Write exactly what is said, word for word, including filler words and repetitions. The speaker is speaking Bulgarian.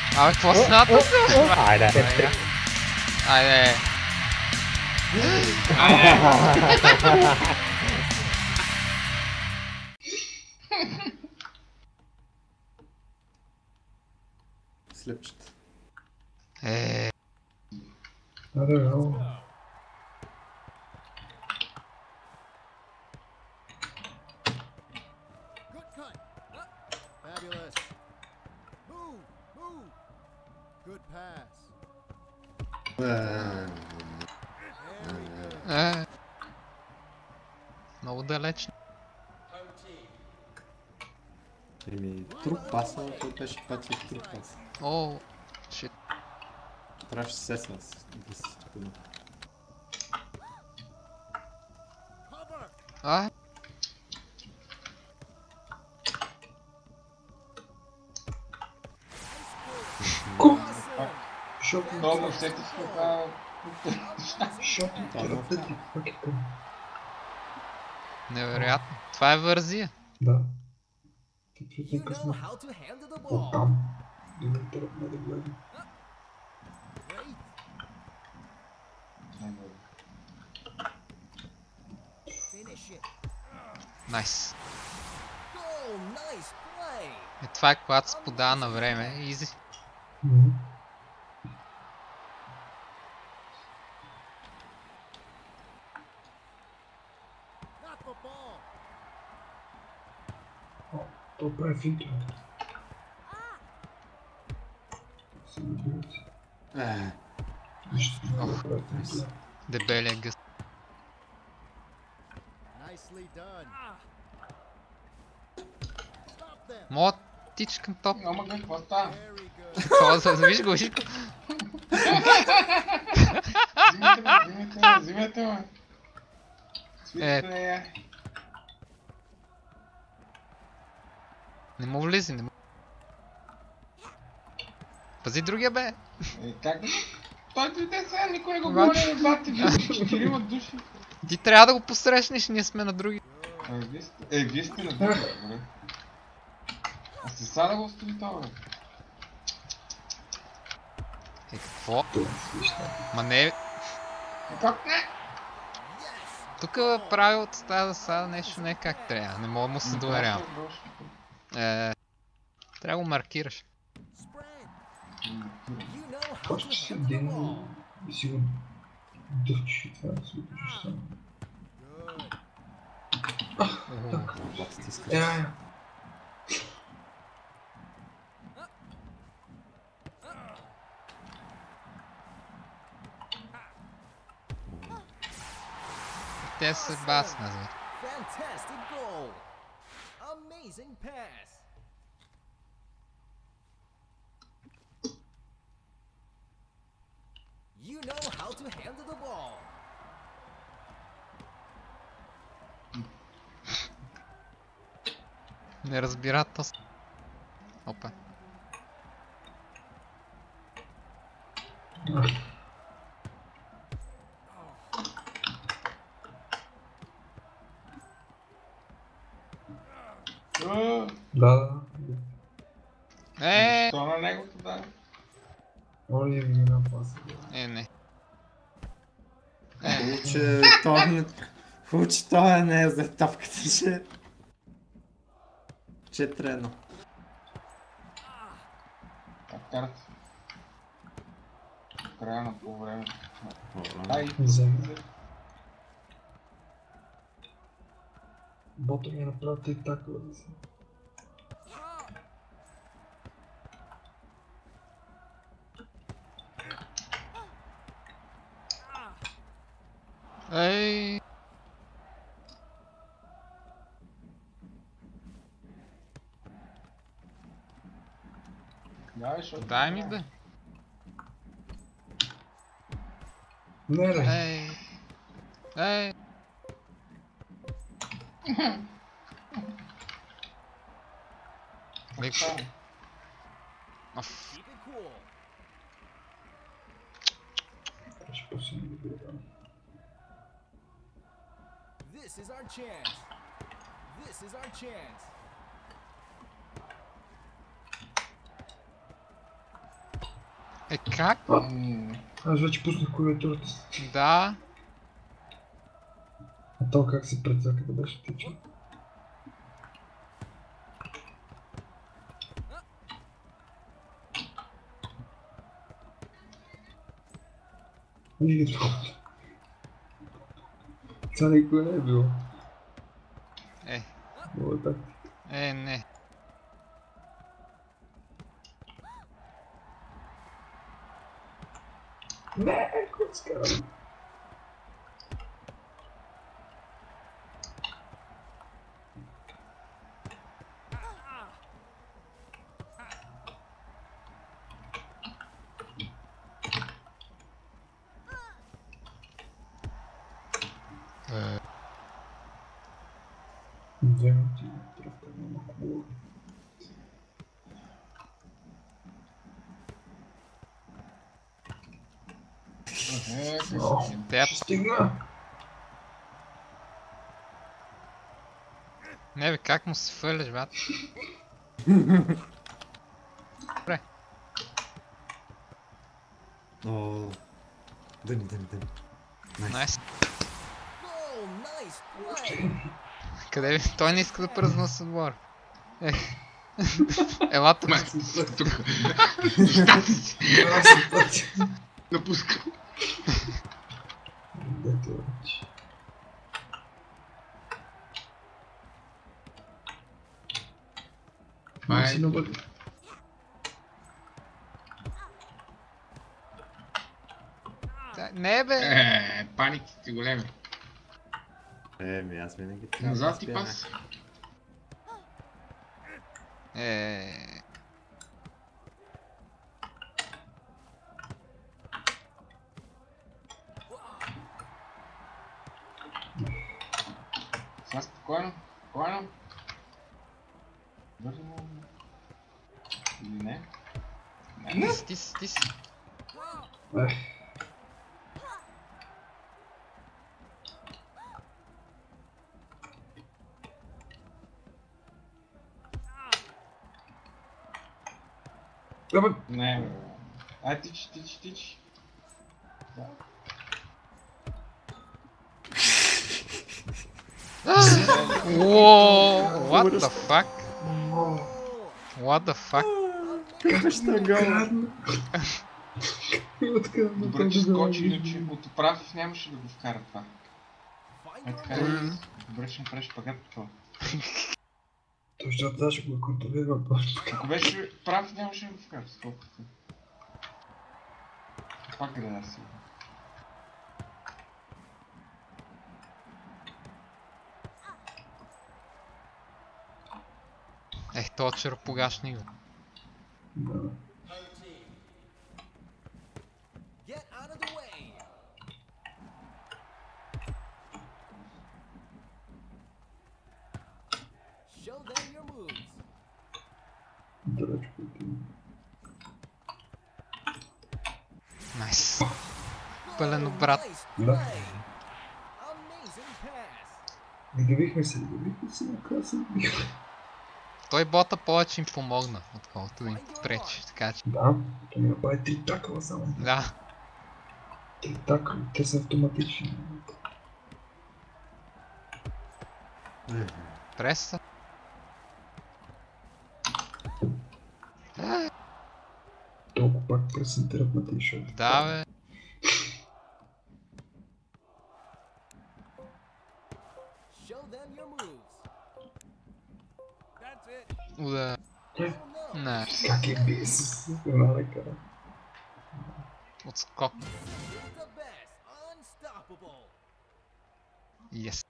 Абе, какво смята се? Айде. Айде. Слепчета. Е. Аре, браво. Е. Много далеч. Еми, труп паса, но той беше пати в труп паса. О, шит. Трябваше се сесва да си спомня. А? Шот Много всеки си така... Шот терапевти, пакета. Невероятно. Това е вързия. Да. Чуть не късно. Оттам. Има тръпна да гледам. Найс. Е, това е когато се подава на време. Изи. Мгм. О, то прави финтове. Си надивате. Е, Нищо не го прави финтове. Дебелия гъс. Мога тич към топ. Ама глед, какво става? Какво за виж го, виж го. Взимайте ме, взимайте ме, взимайте ме. Свитите Е. не е. Не му влизи, не му. Пази другия бе. Е, как да? Той дойде сега, никой не го Обаче- гони, бе, бати, вие четирима души. Ти трябва да го посрещнеш, ние сме на други. Е, вие сте, е, вие сте на други, бе. А сте сега да го остави това, бе. Е, какво? Това е смешно. Ма не, Е, как не? тук правилото става да сега нещо не е как трябва. Не мога да му се доверявам. Е, трябва да го маркираш. Това ще се ден и си го дъвчиш и това да се опишеш само. когато ти искаш. Е, ай, Те се басна, за. Fantastic goal! Amazing pass! You know how to handle the ball! Не разбира то. с- Опа. Е, да, да. Е, Що на него да? Оля ми една паса. е, не. Хубаво, че това не... Хубаво, че това не е за тапката, че... четири едно. Как карате? Края на по време. Дай, Взема. Бото ми е направил JTackle да си. Ей. Дай, защото... Дай ми бе. Не, не. Ей. Ей. Леко. Става. Оф. Keep it cool! Ще по-силно да гледам. This is our chance! This is our chance! Е, как? Аз вече пуснах клавиатурата. Да. А то как се прецака да беше тича? Виж ги това. Това никога не е било. Е. Било е так. Е, не. Не, какво скарам? Вземам ти тръвка на Khlu. Е, Тя... Стигна! Не бе, как му се фърляш, брат? Добре. О, дъни, дъни, дъни. Найс. Oh, nice play. Къде ви? Той не иска да празнува с отбор. Е. Ела тук. тук. Аз се пътя. Напускам. Дето вече. Ай, си навък. Да, не бе! Е, паниките големи. Еми, аз винаги трябва Назад да ти спя пас. Е. Сега спокойно, спокойно. Бързо. Или не? Не. Ти си, ти си, ти си. Ех. Абе, Не, бе. Ай, тичи, тичи, тичи. Да. Whoa, what the fuck? What the fuck? Как ще гола? крадна. Откъде Добре, че скочи, иначе от прав нямаше да го вкара това. Е така е. М. Добре, че направиш шпагат по това. Точно това ще го контролира точно. Ако беше прав, нямаше да го вкара. Сколкото. Пак е да да си. Ех, този черпогашни го. Да. Get out of the way. Show them your moves. Далеч отива. Найс. Пълен обрат. Nice Да. play. Amazing pass. Гавихме се, гавихме се, накрая се бихме. Той бота повече им помогна, отколкото да им пречи, така че... Да, то ми направи три такъла само. Да. Три такъла, те са автоматични. Преса. Толкова пак пресентерът на тези шоу. Да, бе. Show them your moves. That's it. Уда. Oh no. Не. Как е без? Една да кара. Отскок. You're the best. Unstoppable. Yes.